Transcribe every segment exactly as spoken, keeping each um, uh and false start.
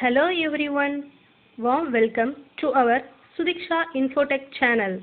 Hello everyone, warm welcome to our Sudiksha Infotech channel.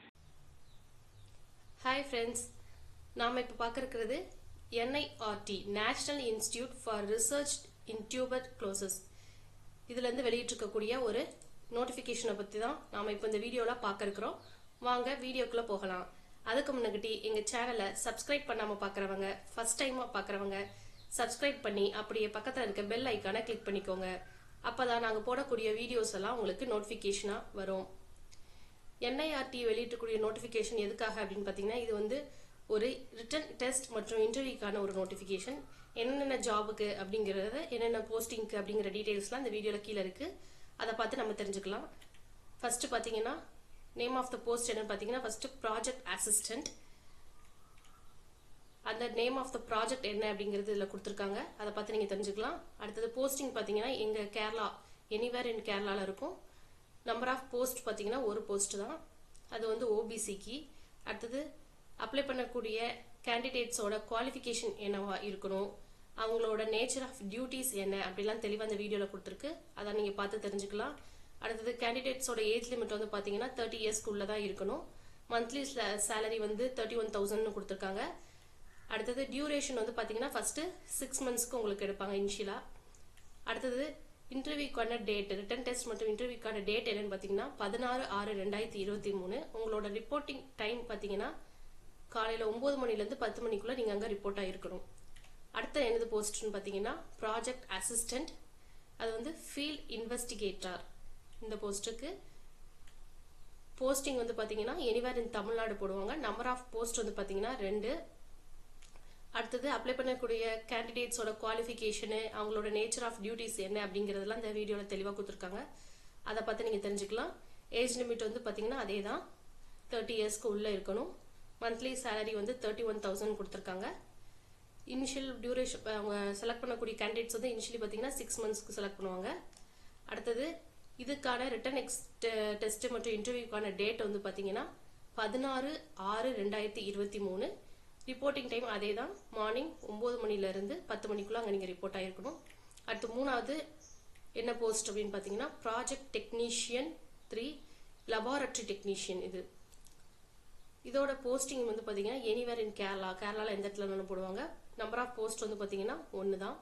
Hi friends, நாம இப்ப பார்க்க இருக்கிறது N I R T National Institute for Research in Tuberculosis இதுல இருந்து வெளியிட்டிருக்கக்கூடிய ஒரு நோட்டிஃபிகேஷனை பத்தி தான் நாம இப்ப இந்த வீடியோல பார்க்க இருக்கிறோம். வாங்க வீடியோக்குள்ள போகலாம். அதுக்கு முன்னாடி எங்க சேனலை சப்ஸ்கிரைப் பண்ணாம பார்க்கறவங்க ஃபர்ஸ்ட் டைமா பார்க்கறவங்க சப்ஸ்கிரைப் பண்ணி அப்படியே பக்கத்துல இருக்க பெல் ஐகானை கிளிக் பண்ணிக்கோங்க. அப்பதான் நாங்க போடக்கூடிய வீடியோஸ் எல்லாம் உங்களுக்கு நோட்டிஃபிகேஷனா வரும். N I R T வெளியிட்டக்கூடிய நோட்டிஃபிகேஷன் எதுக்காக அப்படின்னு பாத்தீங்கன்னா இது வந்து ஒரு ரிட்டன் டெஸ்ட் மற்றும் இன்டர்வியூக்கான ஒரு நோட்டிஃபிகேஷன். என்னென்ன ஜாபுக்கு அப்படிங்கறத என்னென்ன போஸ்டிங்க்கு அப்படிங்கிற டீடைல்ஸ்லாம் இந்த வீடியோல கீழ இருக்கு. அதை பார்த்து நம்ம தெரிஞ்சுக்கலாம். ஃபர்ஸ்ட் பாத்தீங்கன்னா நேம் ஆஃப் த போஸ்ட் என்னன்னு பாத்தீங்கன்னா ஃபர்ஸ்ட் ப்ராஜெக்ட் அசிஸ்டன்ட். அந்த நேம் ஆஃப் த ப்ராஜெக்ட் என்ன அப்படிங்கிறது இதுல கொடுத்துருக்காங்க. அதை பார்த்து நீங்க தெரிஞ்சுக்கலாம். அடுத்தது போஸ்டிங் பாத்தீங்கன்னா எங்க கேரளா எனிவேர் இன் கேரளால இருக்கும். நம்பர் ஆஃப் போஸ்ட் பாத்தீங்கன்னா ஒரு போஸ்ட் தான். அது வந்து ஓபிசிக்கு. அடுத்தது அப்ளை பண்ணக்கூடிய கேண்டிடேட்ஸோட குவாலிஃபிகேஷன் என்னவா இருக்கணும், அவங்களோட நேச்சர் ஆஃப் டியூட்டிஸ் என்ன அப்படிலாம் தெளிவாக அந்த வீடியோல கொடுத்துருக்கு. அதை நீங்க பார்த்து தெரிஞ்சுக்கலாம். அடுத்தது கேண்டிடேட்ஸோட ஏஜ் லிமிட் வந்து பாத்தீங்கன்னா தேர்ட்டி இயர்ஸ்க்குள்ள தான் இருக்கணும். மந்த்லி சேலரி வந்து தேர்ட்டி ஒன் தௌசண்ட் கொடுத்துருக்காங்க. அடுத்தது டியூரேஷன் வந்து பாத்தீங்கன்னா ஃபர்ஸ்ட் சிக்ஸ் மந்த்ஸ்க்கு உங்களுக்கு எடுப்பாங்க இனிஷியலா. அடுத்தது இன்டர்வியூக்கான டேட், ரிட்டன் டெஸ்ட் மற்றும் இன்டர்வியூக்கான டேட் என்னன்னு பாத்தீங்கன்னா பதினாறு ஆறு ரெண்டாயிரத்தி இருபத்தி மூணு. உங்களோட ரிப்போர்ட்டிங் டைம் பாத்தீங்கன்னா காலையில ஒன்பது மணில இருந்து பத்து மணிக்குள்ள நீங்க அங்க ரிப்போர்ட் ஆயிருக்கணும். அடுத்த என்னது போஸ்ட்னு பாத்தீங்கன்னா ப்ராஜெக்ட் அசிஸ்டன்ட். அது வந்து ஃபீல்ட் இன்வெஸ்டிகேட்டர். இந்த போஸ்ட்டுக்கு போஸ்டிங் வந்து பாத்தீங்கன்னா எனிவேர் இன் தமிழ்நாடு போடுவாங்க. நம்பர் ஆஃப் போஸ்ட் வந்து பாத்தீங்கன்னா ரெண்டு. அடுத்தது அப்ளை பண்ணக்கூடிய கேண்டிடேட்ஸோட குவாலிஃபிகேஷனு, அவங்களோட நேச்சர் ஆஃப் டியூட்டிஸ் என்ன அப்படிங்கறதெல்லாம் இந்த வீடியோல தெளிவா கொடுத்துருக்காங்க. அதை பார்த்து நீங்க தெரிஞ்சுக்கலாம். ஏஜ் லிமிட் வந்து பாத்தீங்கன்னா அதே தான், தேர்ட்டி இயர்ஸ்க்கு உள்ள இருக்கணும். மந்த்லி சேலரி வந்து தேர்ட்டி ஒன் தௌசண்ட் கொடுத்துருக்காங்க. இனிஷியல் டியூரேஷன் அவங்க செலக்ட் பண்ணக்கூடிய கேண்டிடேட்ஸ் வந்து இனிஷியலி பாத்தீங்கன்னா சிக்ஸ் மந்த்ஸ்க்கு செலக்ட் பண்ணுவாங்க. அடுத்தது இதுக்கான ரிட்டன் எக்ஸ் டெஸ்ட் மற்றும் இன்டர்வியூக்கான டேட் வந்து பாத்தீங்கன்னா பதினாறு ஆறு ரெண்டாயிரத்தி இருபத்தி மூணு. ரிப்போர்ட்டிங் டைம் அதே தான், மார்னிங் ஒன்பது மணில இருந்து பத்து மணிக்குள்ள அங்க நீங்க ரிப்போர்ட் ஆயிருக்கணும். அடுத்து மூணாவது என்ன போஸ்ட் அப்படின்னு பாத்தீங்கன்னா project technician three, laboratory technician. இது இதோட போஸ்டிங் வந்து பாத்தீங்கன்னா எனிவேர் இன் கேரளா, கேரளால எந்த இடத்துல போடுவாங்க. நம்பர் ஆஃப் போஸ்ட் வந்து பாத்தீங்கன்னா ஒன்னு தான்.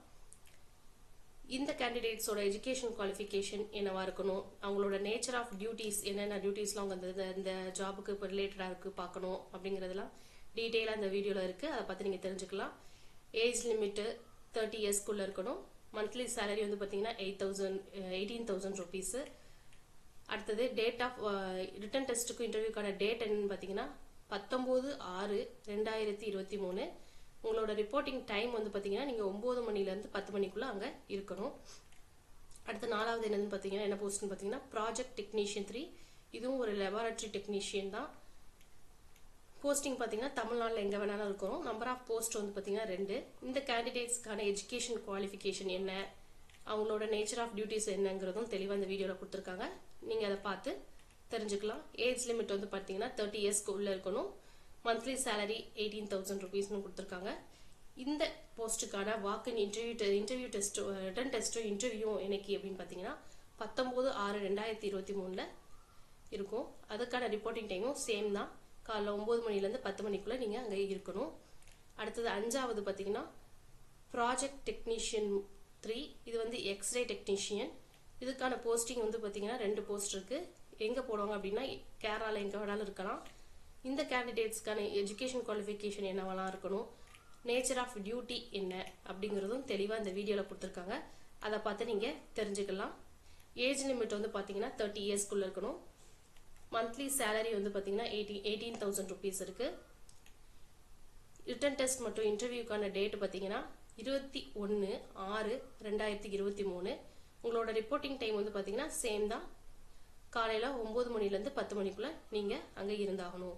இந்த கேண்டிடேட்ஸோட எஜுகேஷன் குவாலிஃபிகேஷன் என்னவா இருக்கணும், அவங்களோட நேச்சர் ஆஃப் டியூட்டிஸ் என்னென்ன டியூட்டிஸ்லாம் அவங்க இந்த ஜாபுக்கு இப்போ ரிலேட்டடா இருக்கு பார்க்கணும் அப்படிங்கறதெல்லாம் டீட்டெயிலாக இந்த வீடியோல இருக்கு. அதை பார்த்து நீங்க தெரிஞ்சுக்கலாம். ஏஜ் லிமிட் தேர்ட்டி இயர்ஸ்க்குள்ள இருக்கணும். மந்த்லி சேலரி வந்து பாத்தீங்கன்னா eight thousand eighteen thousand rupees. அடுத்தது டேட் ஆஃப் ரிட்டன் டெஸ்ட்டுக்கு இன்டர்வியூக்கான டேட் என்னன்னு பாத்தீங்கன்னா பத்தொன்பது ஆறு ரெண்டாயிரத்தி இருபத்தி மூணு. உங்களோட ரிப்போர்ட்டிங் டைம் வந்து பாத்தீங்கன்னா நீங்க ஒன்பது மணில இருந்து பத்து மணிக்குள்ள அங்க இருக்கணும். அடுத்து நாலாவது என்னன்னு பாத்தீங்கன்னா என்ன போஸ்ட்னு பாத்தீங்கன்னா ப்ராஜெக்ட் டெக்னீஷியன் த்ரீ. இதுவும் ஒரு லெபார்டரி டெக்னீஷியன் தான். போஸ்டிங் பாத்தீங்கன்னா தமிழ்நாட்டில் எங்க வேணாலும் இருக்கும். நம்பர் ஆஃப் போஸ்ட் வந்து பாத்தீங்கன்னா ரெண்டு. இந்த கேண்டிடேட்ஸ்க்கான எஜுகேஷன் குவாலிஃபிகேஷன் என்ன, அவங்களோட நேச்சர் ஆஃப் டியூட்டிஸ் என்னங்கிறதும் தெளிவா இந்த வீடியோல கொடுத்துருக்காங்க. நீங்க அதை பார்த்து தெரிஞ்சுக்கலாம். ஏஜ் லிமிட் வந்து பாத்தீங்கன்னா தேர்ட்டி இயர்ஸ்க்கு உள்ள இருக்கணும். மந்த்லி சேலரி எயிட்டீன் தௌசண்ட் ருபீஸ்னு கொடுத்துருக்காங்க. இந்த போஸ்ட்டுக்கான walk in interview interview test written டெஸ்ட்டும் இன்டர்வியூ என்னைக்கு அப்படின்னு பாத்தீங்கன்னா பத்தொன்பது ஆறு ரெண்டாயிரத்தி இருபத்தி மூணுல இருக்கும். அதுக்கான ரிப்போர்ட்டிங் டைமும் சேம் தான், காலைல ஒன்பது மணில இருந்து பத்து மணிக்குள்ள நீங்க அங்க இருக்கணும். அடுத்தது அஞ்சாவது பாத்தீங்கன்னா ப்ராஜெக்ட் டெக்னீஷியன் த்ரீ. இது வந்து எக்ஸ்ரே டெக்னீஷியன். இதுக்கான போஸ்டிங் வந்து பாத்தீங்கன்னா ரெண்டு போஸ்ட் இருக்கு. எங்க போடுவாங்க அப்படின்னா கேரளால எங்க வேணாலும் இருக்கலாம். இந்த கேண்டிடேட்ஸ்க்கான எஜுகேஷன் குவாலிஃபிகேஷன் என்னவெல்லாம் இருக்கணும், நேச்சர் ஆஃப் டியூட்டி என்ன அப்படிங்கறதும் தெளிவா இந்த வீடியோல கொடுத்துருக்காங்க. அதை பார்த்து நீங்க தெரிஞ்சுக்கலாம். ஏஜ் லிமிட் வந்து பாத்தீங்கன்னா தேர்ட்டி இயர்ஸ்க்குள்ள இருக்கணும். மந்த்லி சேலரி வந்து பாத்தீங்கன்னா எயிட்டீன் தௌசண்ட் ருபீஸ் இருக்கு. ரிட்டன் டெஸ்ட் மற்றும் இன்டர்வியூக்கான டேட் பாத்தீங்கன்னா இருபத்தி ஒன்னு ஆறு ரெண்டாயிரத்தி இருபத்தி மூணு. உங்களோட ரிப்போர்ட்டிங் டைம் வந்து பாத்தீங்கன்னா சேம் தான், காலையில ஒன்பது மணில இருந்து பத்து மணிக்குள்ள நீங்க அங்க இருந்தாகணும்.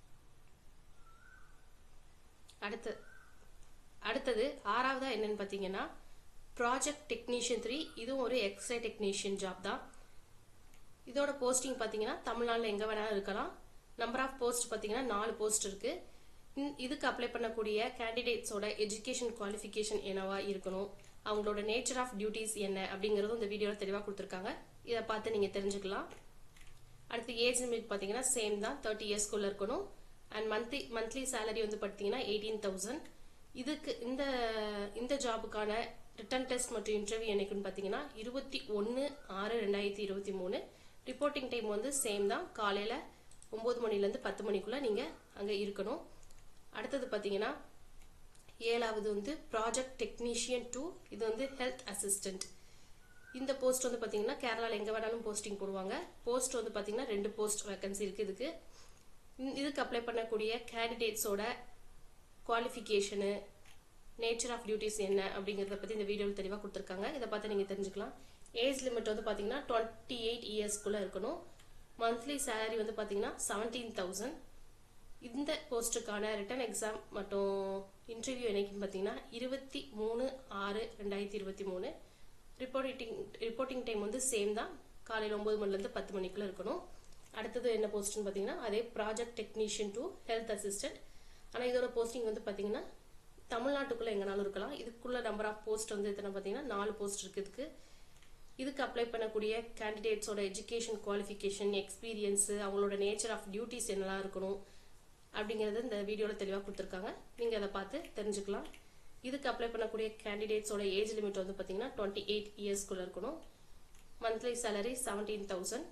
அடுத்து அடுத்தது ஆறாவதா என்னன்னு பாத்தீங்கன்னா ப்ராஜெக்ட் டெக்னீஷியன் த்ரீ. இதுவும் ஒரு எக்ஸ்ரே டெக்னீஷியன் ஜாப் தான். இதோட போஸ்டிங் பாத்தீங்கன்னா தமிழ்நாட்டில் எங்க வேணாலும் இருக்கலாம். நம்பர் ஆஃப் போஸ்ட் பாத்தீங்கன்னா நாலு போஸ்ட் இருக்கு. இதுக்கு அப்ளை பண்ணக்கூடிய கேண்டிடேட்ஸோட எஜுகேஷன் குவாலிஃபிகேஷன் என்னவா இருக்கணும், அவங்களோட நேச்சர் ஆஃப் டியூட்டிஸ் என்ன அப்படிங்கிறதும் இந்த வீடியோவில் தெளிவாக கொடுத்துருக்காங்க. இதை பார்த்து நீங்கள் தெரிஞ்சுக்கலாம். அடுத்து ஏஜ் லிமிட் பார்த்தீங்கன்னா சேம் தான், தேர்ட்டி இயர்ஸ்க்குள்ளே இருக்கணும். அண்ட் மந்த்லி மந்த்லி சேலரி வந்து பார்த்தீங்கன்னா எயிட்டீன் தௌசண்ட். இதுக்கு இந்த இந்த ஜாபுக்கான ரிட்டன் டெஸ்ட் மற்றும் இன்டர்வியூ என்னைக்குன்னு பார்த்தீங்கன்னா இருபத்தி ஒன்று ஆறு ரெண்டாயிரத்தி இருபத்தி மூணு. ரிப்போர்ட்டிங் டைம் வந்து சேம் தான், காலையில் ஒம்பது மணிலேருந்து பத்து மணிக்குள்ளே நீங்கள் அங்கே இருக்கணும். அடுத்தது பார்த்தீங்கன்னா ஏழாவது வந்து ப்ராஜெக்ட் டெக்னீஷியன் டூ. இது வந்து ஹெல்த் அசிஸ்டன்ட். இந்த போஸ்ட் வந்து பார்த்தீங்கன்னா கேரளாவில் எங்கே வேணாலும் போஸ்டிங் போடுவாங்க. போஸ்ட் வந்து பார்த்தீங்கன்னா ரெண்டு போஸ்ட் வேகன்சி இருக்குது. இதுக்கு இதுக்கு அப்ளை பண்ணக்கூடிய கேண்டிடேட்ஸோட குவாலிஃபிகேஷனு, நேச்சர் ஆஃப் டியூட்டிஸ் என்ன அப்படிங்கிறத பற்றி இந்த வீடியோவில் தெளிவாக கொடுத்துருக்காங்க. இதை பார்த்து நீங்கள் தெரிஞ்சுக்கலாம். ஏஜ் லிமிட் வந்து பார்த்தீங்கன்னா டுவெண்ட்டி எயிட் இயர்ஸ்க்குள்ளே இருக்கணும். மந்த்லி சேலரி வந்து பார்த்தீங்கன்னா செவன்டீன் தௌசண்ட். இந்த போஸ்ட்டுக்கான ரிட்டன் எக்ஸாம் மற்றும் இன்டர்வியூ என்னைக்குன்னு பார்த்தீங்கன்னா இருபத்தி மூணு ஆறு ரெண்டாயிரத்தி இருபத்தி மூணு. ரிப்போர்ட்டிங் ரிப்போர்ட்டிங் டைம் வந்து சேம் தான், காலையில் ஒம்பது மணிலேருந்து பத்து மணிக்குள்ளே இருக்கணும். அடுத்தது என்ன போஸ்ட்னு பார்த்தீங்கன்னா அதே project technician two health assistant. ஆனால் இதோட போஸ்டிங் வந்து பார்த்தீங்கன்னா தமிழ்நாட்டுக்குள்ளே எங்கேனாலும் இருக்கலாம். இதுக்குள்ள நம்பர் ஆஃப் போஸ்ட் வந்து எத்தனை பார்த்தீங்கன்னா நாலு போஸ்ட் இருக்குது. இதுக்கு இதுக்கு அப்ளை பண்ணக்கூடிய கேண்டிடேட்ஸோட எஜுகேஷன் குவாலிஃபிகேஷன், எக்ஸ்பீரியன்ஸு, அவங்களோட நேச்சர் ஆஃப் டியூட்டிஸ் என்னெல்லாம் இருக்கணும் அப்படிங்கிறது இந்த வீடியோவில் தெளிவாக கொடுத்துருக்காங்க. நீங்கள் அதை பார்த்து தெரிஞ்சுக்கலாம். இதுக்கு அப்ளை பண்ணக்கூடிய கேண்டிடேட்ஸோட ஏஜ் லிமிட் வந்து பார்த்தீங்கன்னா டுவெண்ட்டி எயிட் இயர்ஸ்க்குள்ளே இருக்கணும். Monthly salary seventeen thousand.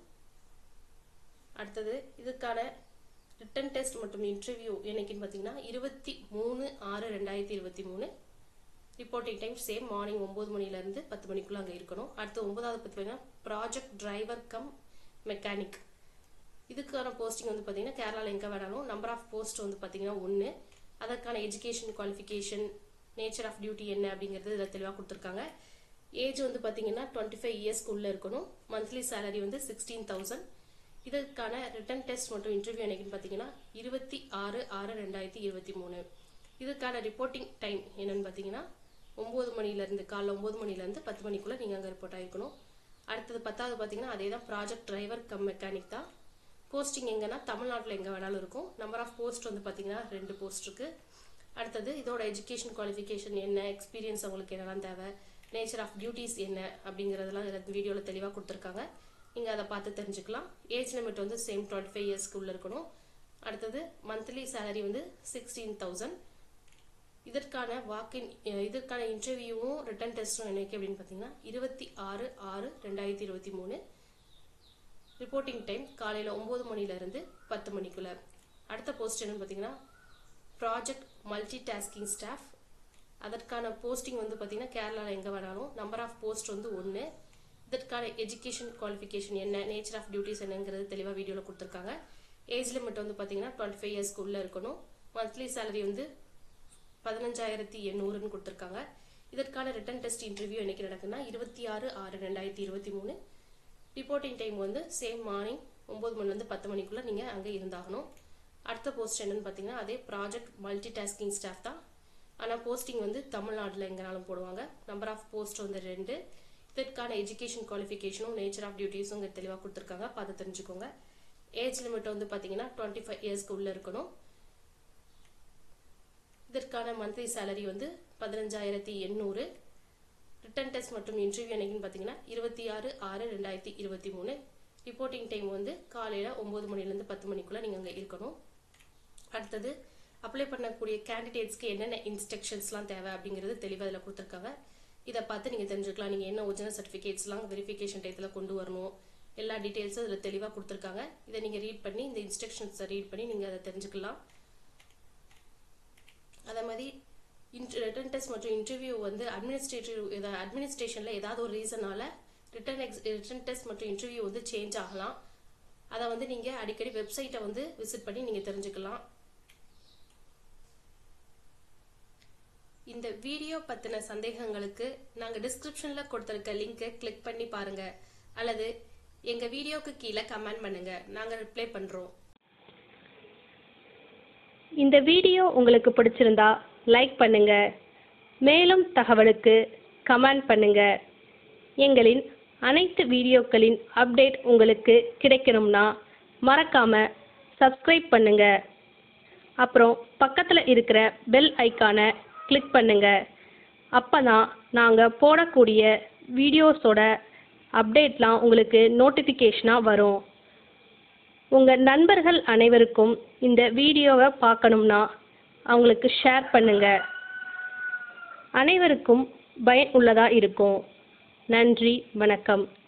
அடுத்தது இதுக்கான ரிட்டன் டெஸ்ட் மற்றும் இன்டர்வியூ என்னைக்குன்னு பார்த்தீங்கன்னா இருபத்தி மூணு ஆறு ரெண்டாயிரத்தி இருபத்தி மூணு. ரிப்போர்ட்டிங் டைம் சேம், மார்னிங் ஒம்பது மணிலேருந்து பத்து மணிக்குள்ளே அங்கே இருக்கணும். அடுத்து ஒன்பதாவது பார்த்தீங்கன்னா ப்ராஜெக்ட் டிரைவர் கம் மெக்கானிக். இதுக்கான போஸ்டிங் வந்து பார்த்தீங்கன்னா கேரளாவில் எங்கே வேணாலும். நம்பர் ஆஃப் போஸ்ட் வந்து பார்த்தீங்கன்னா ஒன்று. அதற்கான education qualification, nature of duty என்ன அப்படிங்கிறது இதில் தெளிவாக கொடுத்துருக்காங்க. ஏஜ் வந்து பார்த்தீங்கன்னா டுவெண்ட்டி ஃபைவ் இயர்ஸ்க்கு உள்ளே இருக்கணும். மந்த்லி சேலரி வந்து சிக்ஸ்டீன் தௌசண்ட். இதற்கான ரிட்டன் டெஸ்ட் மற்றும் இன்டர்வியூ என்னைக்குன்னு பார்த்தீங்கன்னா இருபத்தி ஆறு ஆறு ரெண்டாயிரத்தி இருபத்தி மூணு. இதுக்கான ரிப்போர்ட்டிங் டைம் என்னன்னு பார்த்தீங்கன்னா ஒம்பது மணிலேருந்து காலைல ஒம்பது மணிலேருந்து பத்து மணிக்குள்ளே நீங்கள் அங்கே ரிப்போர்ட் ஆகிருக்கணும். அடுத்தது பத்தாவது பார்த்தீங்கன்னா அதே தான், ப்ராஜெக்ட் டிரைவர் கம் மெக்கானிக் தான். போஸ்டிங் எங்கன்னா தமிழ்நாட்டில் எங்கே வேணாலும் இருக்கும். நம்பர் ஆஃப் போஸ்ட் வந்து பார்த்தீங்கன்னா ரெண்டு போஸ்ட் இருக்குது. அடுத்தது இதோட எஜுகேஷன் குவாலிஃபிகேஷன் என்ன, எக்ஸ்பீரியன்ஸ் அவங்களுக்கு என்னெல்லாம் தேவை, நேச்சர் ஆஃப் டியூட்டிஸ் என்ன அப்படிங்கிறதெல்லாம் இதில் வீடியோவில் தெளிவாக கொடுத்துருக்காங்க. நீங்கள் அதை பார்த்து தெரிஞ்சுக்கலாம். ஏஜ் லிமிட் வந்து சேம் டுவெண்ட்டி ஃபைவ் இயர்ஸ்க்கு உள்ளே இருக்கணும். அடுத்தது மந்த்லி சேலரி வந்து சிக்ஸ்டீன் தௌசண்ட். இதற்கான வாக்கின் இதற்கான இன்டர்வியூவும் ரிட்டன் டெஸ்ட்டும் என்னைக்கு அப்படின்னு பார்த்தீங்கன்னா இருபத்தி ஆறு ஆறு ரெண்டாயிரத்தி இருபத்தி மூணு. ரிப்போர்ட்டிங் டைம் காலையில் ஒம்பது மணிலேருந்து பத்து மணிக்குள்ளே. அடுத்த போஸ்ட் என்னன்னு பார்த்தீங்கன்னா ப்ராஜெக்ட் மல்டி டாஸ்கிங் ஸ்டாஃப். அதற்கான போஸ்டிங் வந்து பார்த்தீங்கன்னா கேரளாவில் எங்கே வேணாலும். நம்பர் ஆஃப் போஸ்ட் வந்து ஒன்று. இதற்கான எஜுகேஷன் குவாலிஃபிகேஷன் என்ன, நேச்சர் ஆஃப் டியூட்டிஸ் என்னங்கிறது தெளிவாக வீடியோவில் கொடுத்துருக்காங்க. ஏஜ் லிமிட் வந்து பார்த்தீங்கன்னா டுவெண்ட்டி ஃபைவ் இயர்ஸ்க்கு உள்ளே இருக்கணும். மந்த்லி சேலரி வந்து பதினஞ்சாயிரத்தி எண்ணூறுன்னு கொடுத்துருக்காங்க. இதற்கான ரிட்டன் டெஸ்ட் இன்டர்வியூ என்னைக்கு நடக்குன்னா இருபத்தி ஆறு ஆறு ரெண்டாயிரத்தி இருபத்தி மூணு. ரிப்போர்ட்டிங் டைம் வந்து சேம், மார்னிங் ஒம்பது மணிலேருந்து பத்து மணிக்குள்ளே நீங்கள் அங்கே இருந்தாகணும். அடுத்த போஸ்ட் என்னன்னு பார்த்தீங்கன்னா அதே ப்ராஜெக்ட் மல்டி டாஸ்கிங் ஸ்டாஃப் தான். ஆனால் போஸ்டிங் வந்து தமிழ்நாட்டில் எங்கேனாலும் போடுவாங்க. நம்பர் ஆஃப் போஸ்ட் வந்து ரெண்டு. இதற்கான எஜுகேஷன் குவாலிஃபிகேஷனும் நேச்சர் ஆஃப் டியூட்டிஸும் இங்கே தெளிவாக கொடுத்துருக்காங்க, பார்த்து தெரிஞ்சுக்கோங்க. ஏஜ் லிமிட் வந்து பார்த்தீங்கன்னா டுவெண்ட்டி ஃபைவ் இயர்ஸ்க்கு உள்ளே இருக்கணும். இதற்கான மந்த்லி சேலரி வந்து பதினஞ்சாயிரத்தி எண்ணூறு. ரிட்டன் டெஸ்ட் மற்றும் இன்டர்வியூ என்னைக்குன்னு பார்த்தீங்கன்னா இருபத்தி ஆறு ஆறு ரெண்டாயிரத்தி இருபத்தி மூணு. ரிப்போர்ட்டிங் டைம் வந்து காலையில் ஒம்பது மணிலேருந்து பத்து மணிக்குள்ளே நீங்கள் அங்கே இருக்கணும். அடுத்தது அப்ளை பண்ணக்கூடிய கேண்டிடேட்ஸ்க்கு என்னென்ன இன்ஸ்ட்ரக்ஷன்ஸ்லாம் தேவை அப்படிங்கிறது தெளிவாக இதில் கொடுத்துருக்காங்க. இதை பார்த்து நீங்கள் தெரிஞ்சுக்கலாம். நீங்கள் என்ன ஒரிஜினல் சர்டிஃபிகேட்ஸ்லாம் வெரிஃபிகேஷன் டயத்தில் கொண்டு வரணும், எல்லா டீட்டெயில்ஸும் இதில் தெளிவாக கொடுத்துருக்காங்க. இதை நீங்கள் ரீட் பண்ணி இந்த இன்ஸ்ட்ரக்ஷன்ஸை ரீட் பண்ணி நீங்கள் அதை தெரிஞ்சுக்கலாம். அதே மாதிரி ரிட்டன் டெஸ்ட் மற்றும் இன்டர்வியூ வந்து அட்மினிஸ்ட்ரேட்டிவ் அட்மினிஸ்ட்ரேஷனில் ஏதாவது ஒரு ரீசனால ரிட்டன் எக்ஸ் ரிட்டன் டெஸ்ட் மற்றும் இன்டர்வியூ வந்து சேஞ்ச் ஆகலாம். அதை வந்து நீங்கள் அடிக்கடி வெப்சைட்டை வந்து விசிட் பண்ணி நீங்கள் தெரிஞ்சுக்கலாம். இந்த வீடியோ பற்றின சந்தேகங்களுக்கு நாங்கள் டிஸ்கிரிப்ஷனில் கொடுத்துருக்க லிங்கை கிளிக் பண்ணி பாருங்கள், அல்லது எங்கள் வீடியோக்கு கீழே கமெண்ட் பண்ணுங்கள், நாங்கள் ரிப்ளை பண்ணுறோம். இந்த வீடியோ உங்களுக்கு பிடிச்சிருந்தா லைக் பண்ணுங்க, மேலும் தகவலுக்கு கமெண்ட் பண்ணுங்க. எங்களின் அனைத்து வீடியோக்களின் அப்டேட் உங்களுக்கு கிடைக்கணும்னா மறக்காம சப்ஸ்கிரைப் பண்ணுங்க. அப்புறம் பக்கத்தில் இருக்கிற பெல் ஐக்கானை கிளிக் பண்ணுங்க. அப்போ தான் நாங்கள் போடக்கூடிய வீடியோஸோட அப்டேட்லாம் உங்களுக்கு நோட்டிஃபிகேஷனாக வரும். உங்கள் நண்பர்கள் அனைவருக்கும் இந்த வீடியோவை பார்க்கணும்னா அவங்களுக்கு ஷேர் பண்ணுங்கள். அனைவருக்கும் பயனுள்ளதாக இருக்கும். நன்றி, வணக்கம்.